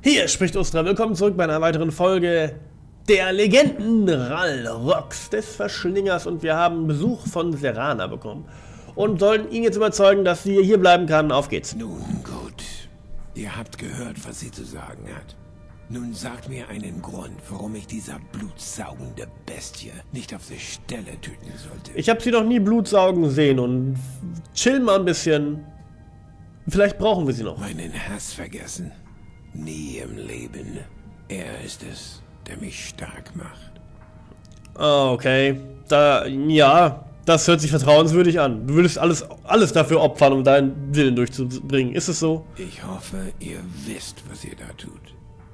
Hier spricht Ustra. Willkommen zurück bei einer weiteren Folge der Legenden Ralrox des Verschlingers. Und wir haben Besuch von Serana bekommen. Und sollten ihn jetzt überzeugen, dass sie hier bleiben kann. Auf geht's. Nun gut. Ihr habt gehört, was sie zu sagen hat. Nun sagt mir einen Grund, warum ich dieser blutsaugende Bestie nicht auf der Stelle töten sollte. Ich habe sie noch nie Blutsaugen sehen und chill mal ein bisschen. Vielleicht brauchen wir sie noch. Meinen Hass vergessen. Nie im Leben. Er ist es, der mich stark macht. Ah, okay. Ja, das hört sich vertrauenswürdig an. Du würdest alles dafür opfern, um deinen Willen durchzubringen. Ist es so? Ich hoffe, ihr wisst, was ihr da tut.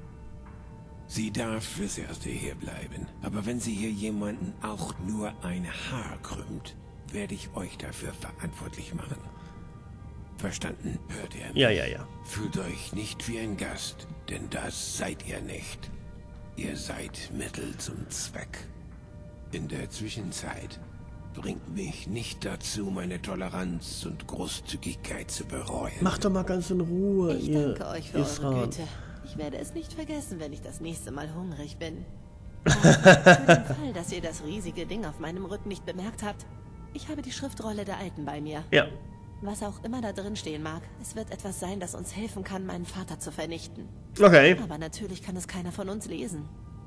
Sie darf fürs Erste hier bleiben. Aber wenn sie hier jemanden auch nur ein Haar krümmt, werde ich euch dafür verantwortlich machen. Verstanden? Hört ihr mich? Ja. Fühlt euch nicht wie ein Gast, denn das seid ihr nicht. Ihr seid Mittel zum Zweck. In der Zwischenzeit bringt mich nicht dazu, meine Toleranz und Großzügigkeit zu bereuen. Macht doch mal ganz in Ruhe, Ich ihr danke euch für eure Isran. Güte. Ich werde es nicht vergessen, wenn ich das nächste Mal hungrig bin. Für den Fall, dass ihr das riesige Ding auf meinem Rücken nicht bemerkt habt, ich habe die Schriftrolle der Alten bei mir. Ja. Was auch immer da drin stehen mag, es wird etwas sein, das uns helfen kann, meinen Vater zu vernichten. Okay. Aber natürlich kann es keiner von uns lesen.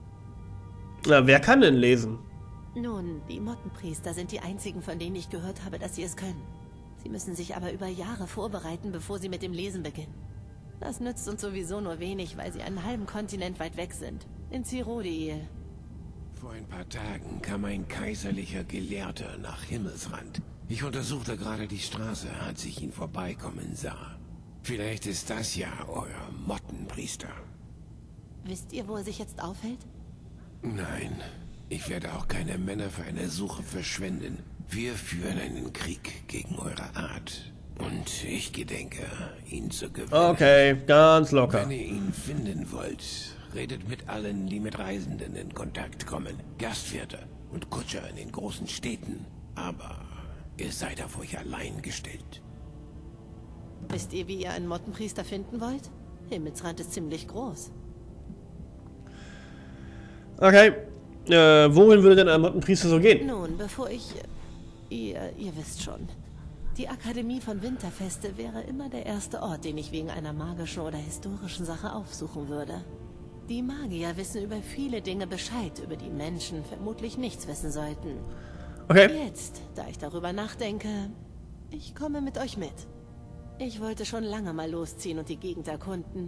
Na, wer kann denn lesen? Nun, die Mottenpriester sind die einzigen, von denen ich gehört habe, dass sie es können. Sie müssen sich aber über Jahre vorbereiten, bevor sie mit dem Lesen beginnen. Das nützt uns sowieso nur wenig, weil sie einen halben Kontinent weit weg sind. In Cyrodiil. Vor ein paar Tagen kam ein kaiserlicher Gelehrter nach Himmelsrand. Ich untersuchte gerade die Straße, als ich ihn vorbeikommen sah. Vielleicht ist das ja euer Mottenpriester. Wisst ihr, wo er sich jetzt aufhält? Nein, ich werde auch keine Männer für eine Suche verschwenden. Wir führen einen Krieg gegen eure Art. Und ich gedenke, ihn zu gewinnen. Okay, ganz locker. Wenn ihr ihn finden wollt, redet mit allen, die mit Reisenden in Kontakt kommen. Gastwirte und Kutscher in den großen Städten. Aber ihr seid auf euch allein gestellt. Wisst ihr, wie ihr einen Mottenpriester finden wollt? Himmelsrand ist ziemlich groß. Okay. Wohin würde denn ein Mottenpriester so gehen? Nun, bevor ich... Ihr wisst schon. Die Akademie von Winterfeste wäre immer der erste Ort, den ich wegen einer magischen oder historischen Sache aufsuchen würde. Die Magier wissen über viele Dinge Bescheid, über die Menschen vermutlich nichts wissen sollten. Okay. Jetzt, da ich darüber nachdenke, ich komme mit euch mit. Ich wollte schon lange mal losziehen und die Gegend erkunden.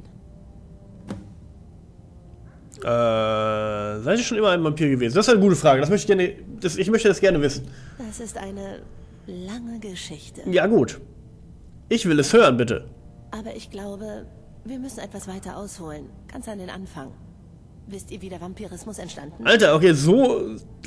Seid ihr schon immer ein Vampir gewesen? Das ist eine gute Frage. Das möchte ich gerne. Ich möchte das gerne wissen. Das ist eine lange Geschichte. Ja, gut. Ich will es hören, bitte. Aber ich glaube, wir müssen etwas weiter ausholen. Ganz an den Anfang. Wisst ihr, wie der Vampirismus entstanden ist? Alter, okay, so.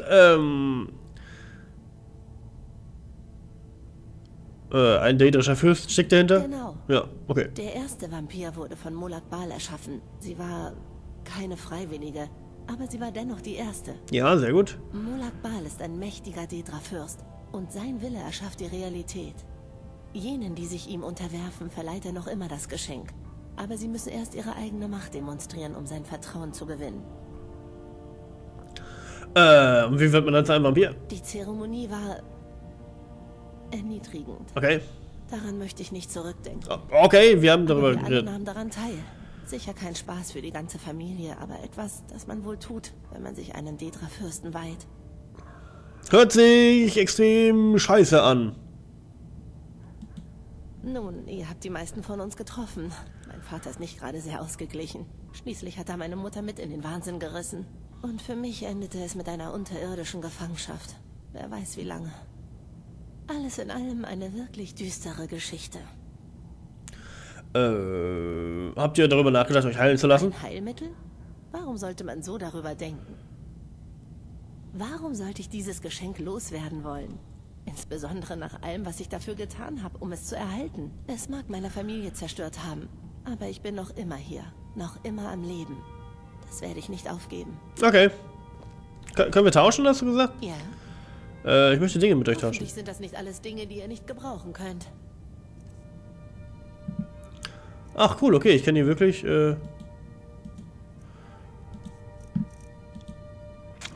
Ein daedrischer Fürst steckt dahinter? Genau. Ja, okay. Der erste Vampir wurde von Molag Bal erschaffen. Sie war keine Freiwillige, aber sie war dennoch die erste. Ja, sehr gut. Molag Bal ist ein mächtiger Daedra-Fürst und sein Wille erschafft die Realität. Jenen, die sich ihm unterwerfen, verleiht er noch immer das Geschenk. Aber sie müssen erst ihre eigene Macht demonstrieren, um sein Vertrauen zu gewinnen. Und wie wird man dann zu einem Vampir? Die Zeremonie war erniedrigend. Okay. Daran möchte ich nicht zurückdenken. Okay, wir haben darüber Aber wir alle geredet. nahmen daran teil. Sicher kein Spaß für die ganze Familie, aber etwas, das man wohl tut, wenn man sich einem Daedra-Fürsten weiht. Hört sich extrem scheiße an. Nun, ihr habt die meisten von uns getroffen. Mein Vater ist nicht gerade sehr ausgeglichen. Schließlich hat er meine Mutter mit in den Wahnsinn gerissen. Und für mich endete es mit einer unterirdischen Gefangenschaft. Wer weiß wie lange. Alles in allem eine wirklich düstere Geschichte. Habt ihr darüber nachgedacht, euch heilen zu lassen? Ein Heilmittel? Warum sollte man so darüber denken? Warum sollte ich dieses Geschenk loswerden wollen? Insbesondere nach allem, was ich dafür getan habe, um es zu erhalten. Es mag meine Familie zerstört haben, aber ich bin noch immer hier, noch immer am Leben. Das werde ich nicht aufgeben. Okay. Können wir tauschen, hast du gesagt? Ja. Ich möchte Dinge mit euch tauschen. Hoffentlich sind das nicht alles Dinge, die ihr nicht gebrauchen könnt. Ach cool, okay, ich kann hier wirklich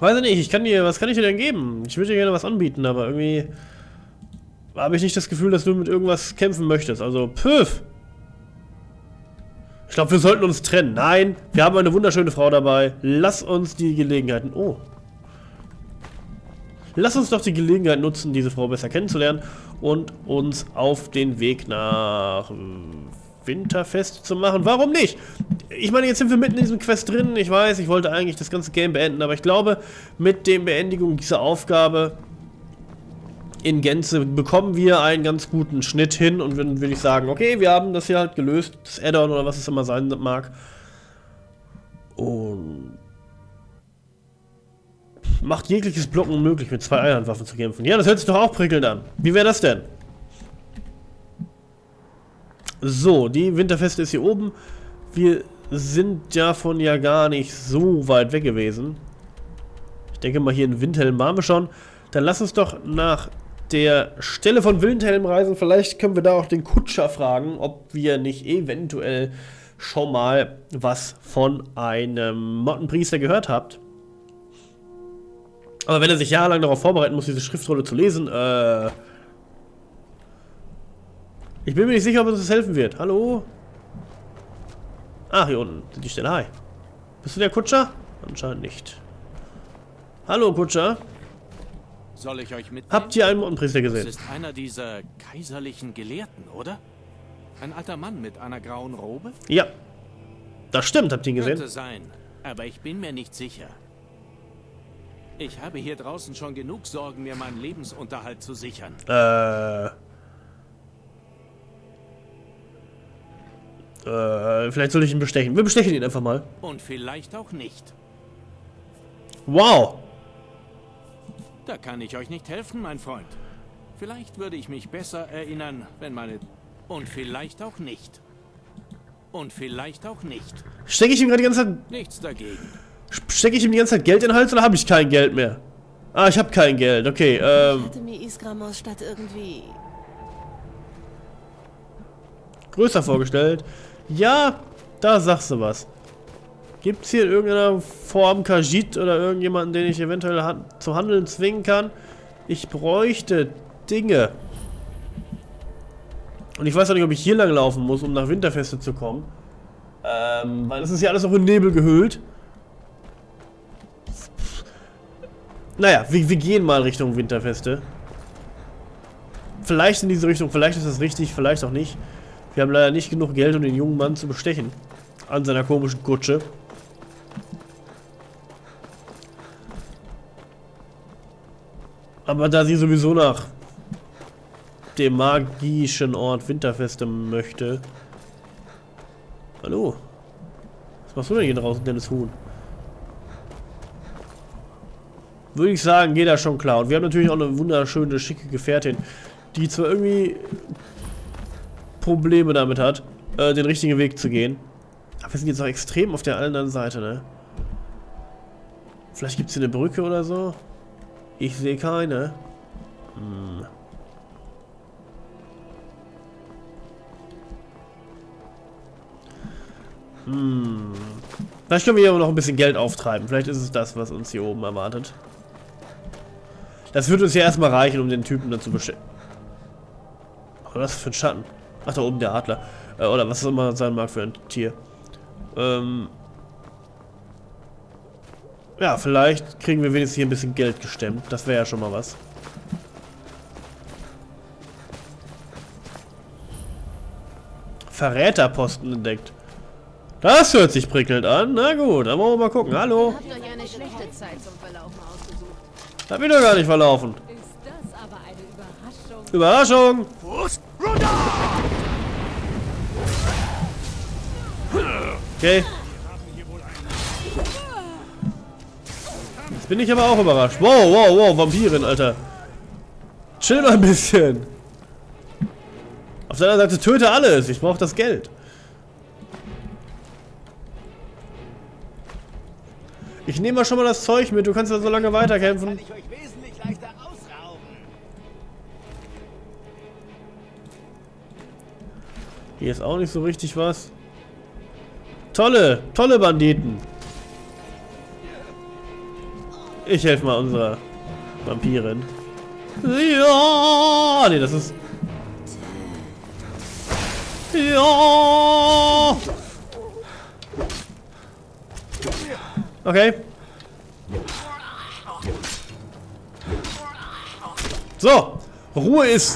Weiß ich nicht, was kann ich dir denn geben? Ich würde dir gerne was anbieten, aber irgendwie habe ich nicht das Gefühl, dass du mit irgendwas kämpfen möchtest. Also, püff! Ich glaube, wir sollten uns trennen. Nein, wir haben eine wunderschöne Frau dabei. Lass uns die Gelegenheiten... Oh. Lass uns doch die Gelegenheit nutzen, diese Frau besser kennenzulernen und uns auf den Weg nach Winterfest zu machen. Warum nicht? Ich meine, jetzt sind wir mitten in diesem Quest drin. Ich weiß, ich wollte eigentlich das ganze Game beenden, aber ich glaube, mit der Beendigung dieser Aufgabe in Gänze bekommen wir einen ganz guten Schnitt hin und dann würde ich sagen, okay, wir haben das hier halt gelöst, das Add-on oder was es immer sein mag. Und macht jegliches Blocken unmöglich, mit 2 Einhandwaffen zu kämpfen. Ja, das hört sich doch auch prickelnd an. Wie wäre das denn? So, die Winterfeste ist hier oben. Wir sind davon ja gar nicht so weit weg gewesen. Ich denke mal, hier in Windhelm waren wir schon. Dann lass uns doch nach der Stelle von Windhelm reisen. Vielleicht können wir da auch den Kutscher fragen, ob wir nicht eventuell schon mal was von einem Mottenpriester gehört habt. Aber wenn er sich jahrelang darauf vorbereiten muss, diese Schriftrolle zu lesen, ich bin mir nicht sicher, ob uns das helfen wird. Hallo? Ah, hier unten sind die Stelle. Hi. Bist du der Kutscher? Anscheinend nicht. Hallo, Kutscher. Soll ich euch mitnehmen? Habt ihr einen Mottenpriester gesehen? Das ist einer dieser kaiserlichen Gelehrten, oder? Ein alter Mann mit einer grauen Robe? Ja. Das stimmt, habt ihr ihn gesehen? Könnte sein, aber ich bin mir nicht sicher. Ich habe hier draußen schon genug Sorgen, mir meinen Lebensunterhalt zu sichern. Vielleicht soll ich ihn bestechen. Wir bestechen ihn einfach mal. Und vielleicht auch nicht. Wow. Da kann ich euch nicht helfen, mein Freund. Vielleicht würde ich mich besser erinnern, wenn meine... Und vielleicht auch nicht. Und vielleicht auch nicht. Stecke ich ihm gerade die ganze Zeit... Nichts dagegen. Stecke ich ihm die ganze Zeit Geld in den Hals oder habe ich kein Geld mehr? Ah, ich habe kein Geld. Okay, Ich hatte mir Isgramos Stadt irgendwie... größer vorgestellt. Ja, da sagst du was. Gibt es hier in irgendeiner Form Khajiit oder irgendjemanden, den ich eventuell zu handeln zwingen kann? Ich bräuchte Dinge. Und ich weiß auch nicht, ob ich hier lang laufen muss, um nach Winterfeste zu kommen. Weil das ist ja alles noch in Nebel gehüllt. Naja, wir gehen mal Richtung Winterfeste. Vielleicht in diese Richtung, vielleicht ist das richtig, vielleicht auch nicht. Wir haben leider nicht genug Geld, um den jungen Mann zu bestechen. An seiner komischen Kutsche. Aber da sie sowieso nach dem magischen Ort Winterfeste möchte... Hallo? Was machst du denn hier draußen, Dennis Huhn? Würde ich sagen, geht das schon klar. Und wir haben natürlich auch eine wunderschöne, schicke Gefährtin, die zwar irgendwie Probleme damit hat, den richtigen Weg zu gehen. Aber wir sind jetzt auch extrem auf der anderen Seite, ne? Vielleicht gibt es hier eine Brücke oder so? Ich sehe keine. Vielleicht können wir hier noch ein bisschen Geld auftreiben. Vielleicht ist es das, was uns hier oben erwartet. Das wird uns ja erstmal reichen, um den Typen dann zu bestellen. Was für ein Schatten? Ach, da oben der Adler. Oder was es immer sein mag für ein Tier. Ja, vielleicht kriegen wir wenigstens hier ein bisschen Geld gestemmt. Das wäre ja schon mal was. Verräterposten entdeckt. Das hört sich prickelnd an. Na gut, dann wollen wir mal gucken. Hallo. Habt euch eine schlechte Zeit zum Verlaufen ausgesucht. Hab ich doch gar nicht verlaufen. Ist das aber eine Überraschung? Überraschung! Okay. Jetzt bin ich aber auch überrascht. Wow, wow, wow, Vampirin, Alter. Chill mal ein bisschen. Auf der anderen Seite töte alles. Ich brauche das Geld. Ich nehme mal schon mal das Zeug mit. Du kannst ja so lange weiterkämpfen. Kann ich euch wesentlich leichter ausrauben. Hier ist auch nicht so richtig was. Tolle Banditen. Ich helfe mal unserer Vampirin. Ja! Nee, das ist... Ja! Okay. So! Ruhe ist...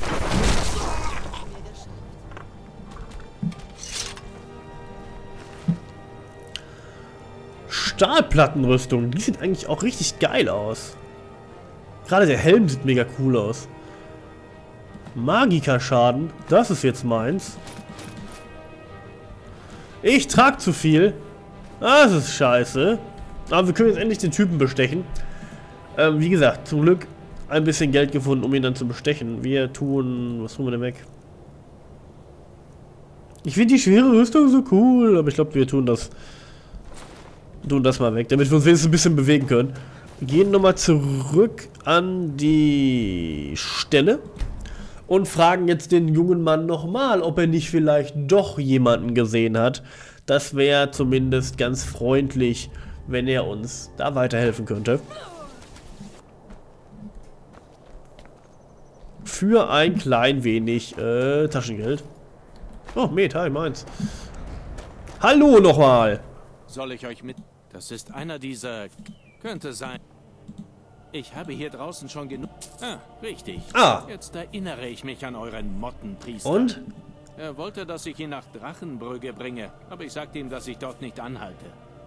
Stahlplattenrüstung. Die sieht eigentlich auch richtig geil aus. Gerade der Helm sieht mega cool aus. Magikerschaden. Das ist jetzt meins. Ich trage zu viel. Das ist scheiße. Aber wir können jetzt endlich den Typen bestechen. Wie gesagt, zum Glück ein bisschen Geld gefunden, um ihn dann zu bestechen. Wir tun... Was tun wir denn weg? Ich finde die schwere Rüstung so cool. Aber ich glaube, wir tun das mal weg, damit wir uns wenigstens ein bisschen bewegen können. Gehen nochmal zurück an die Stelle und fragen jetzt den jungen Mann nochmal, ob er nicht vielleicht doch jemanden gesehen hat. Das wäre zumindest ganz freundlich, wenn er uns da weiterhelfen könnte. Für ein klein wenig Taschengeld. Oh, Meta, ich meins. Hallo nochmal. Soll ich euch mit... Das ist einer dieser... Könnte sein. Ich habe hier draußen schon genug... Ah, richtig. Ah. Jetzt erinnere ich mich an euren Mottenpriester. Und? Er wollte, dass ich ihn nach Drachenbrügge bringe, aber ich sagte ihm, dass ich dort nicht anhalte.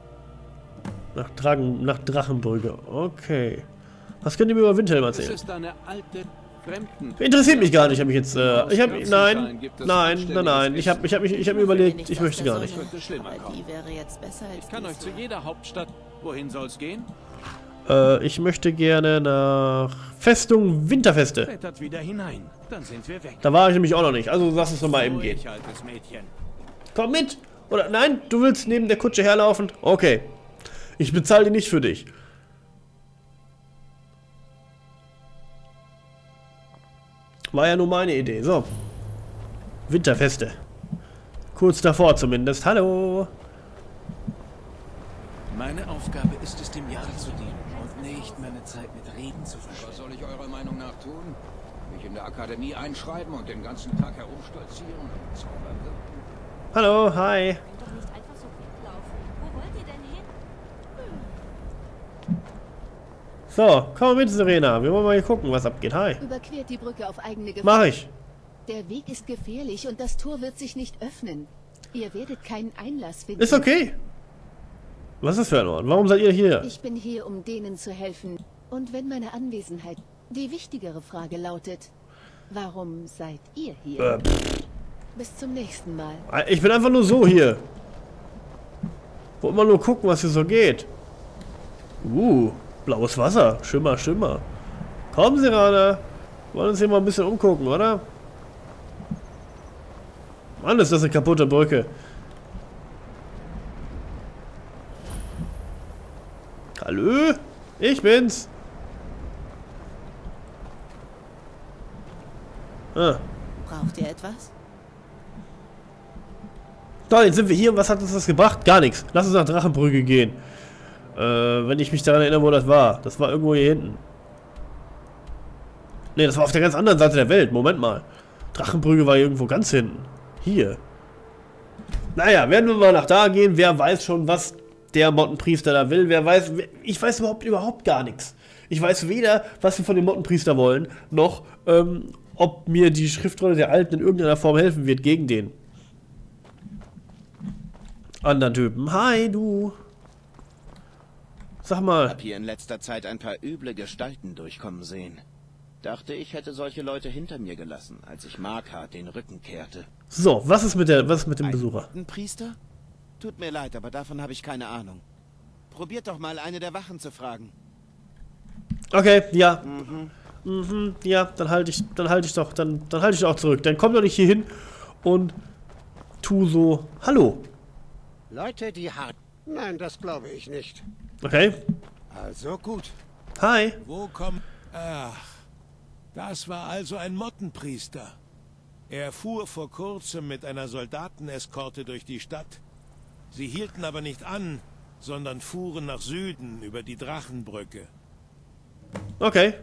Nach Drachenbrügge. Okay. Was könnt ihr mir über Windhelm erzählen? Das ist eine alte... Interessiert mich gar nicht, habe ich jetzt. Nein. Ich habe mir überlegt, ich möchte gar nicht. Ich kann euch zu jeder Hauptstadt. Wohin soll's gehen? Ich möchte gerne nach Festung Winterfeste. Klettert wieder hinein, dann sind wir weg. Da war ich nämlich auch noch nicht. Also lass uns noch mal eben gehen. Komm mit! Oder nein, du willst neben der Kutsche herlaufen? Okay. Ich bezahle die nicht für dich. War ja nur meine Idee. So. Winterfeste. Kurz davor zumindest. Hallo. Meine Aufgabe ist es, dem Jahr zu dienen und nicht meine Zeit mit Reden zu verschwenden. Was soll ich eurer Meinung nach tun? Mich in der Akademie einschreiben und den ganzen Tag herumstolzieren und Zauber wirken? Hallo, hi. Doch nicht einfach so weglaufen. Wo wollt ihr denn hin? So, komm mit, Serena. Wir wollen mal hier gucken, was abgeht. Hi. Überquert die Brücke auf eigene Gefahr. Mach ich. Der Weg ist gefährlich und das Tor wird sich nicht öffnen. Ihr werdet keinen Einlass finden. Ist okay. Was ist das für ein Ort? Warum seid ihr hier? Ich bin hier, um denen zu helfen. Und wenn meine Anwesenheit... Die wichtigere Frage lautet, warum seid ihr hier? Bis zum nächsten Mal. Ich bin einfach nur so hier. Wollt mal nur gucken, was hier so geht. Blaues Wasser. Schimmer, Schimmer. Komm, Serana. Wollen uns hier mal ein bisschen umgucken, oder? Mann, ist das eine kaputte Brücke. Hallo? Ich bin's. Braucht ihr etwas? Toll, jetzt sind wir hier und was hat uns das gebracht? Gar nichts. Lass uns nach Drachenbrügge gehen. Wenn ich mich daran erinnere, wo das war. Das war irgendwo hier hinten. Ne, das war auf der ganz anderen Seite der Welt. Moment mal. Drachenbrügge war irgendwo ganz hinten. Hier. Naja, werden wir mal nach da gehen. Wer weiß schon, was der Mottenpriester da will. Wer weiß... Ich weiß überhaupt gar nichts. Ich weiß weder, was wir von dem Mottenpriester wollen, noch, ob mir die Schriftrolle der Alten in irgendeiner Form helfen wird gegen den anderen Typen. Hi, du. Sag mal. Ich hab hier in letzter Zeit ein paar üble Gestalten durchkommen sehen. Dachte, ich hätte solche Leute hinter mir gelassen, als ich Markhardt den Rücken kehrte. So, was ist mit dem Besucher? Ein Priester? Tut mir leid, aber davon habe ich keine Ahnung. Probiert doch mal, eine der Wachen zu fragen. Okay, ja. Ja, dann halte ich doch zurück. Dann komm doch nicht hier hin und tu so. Hallo. Leute, die hart... Nein, das glaube ich nicht. Okay. Also gut. Hi. Wo kommt... Ach, das war also ein Mottenpriester. Er fuhr vor kurzem mit einer Soldateneskorte durch die Stadt. Sie hielten aber nicht an, sondern fuhren nach Süden über die Drachenbrücke. Okay.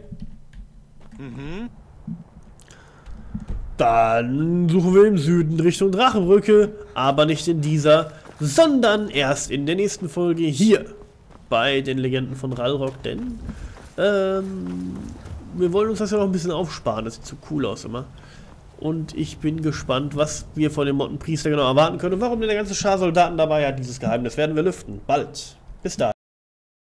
Dann suchen wir im Süden Richtung Drachenbrücke, aber nicht in dieser, sondern erst in der nächsten Folge hier bei den Legenden von Ralrock, denn wir wollen uns das ja noch ein bisschen aufsparen, das sieht so cool aus immer. Und ich bin gespannt, was wir von dem Mottenpriester genau erwarten können und warum denn der ganze Schar Soldaten dabei hat. Dieses Geheimnis werden wir lüften. Bald. Bis dahin.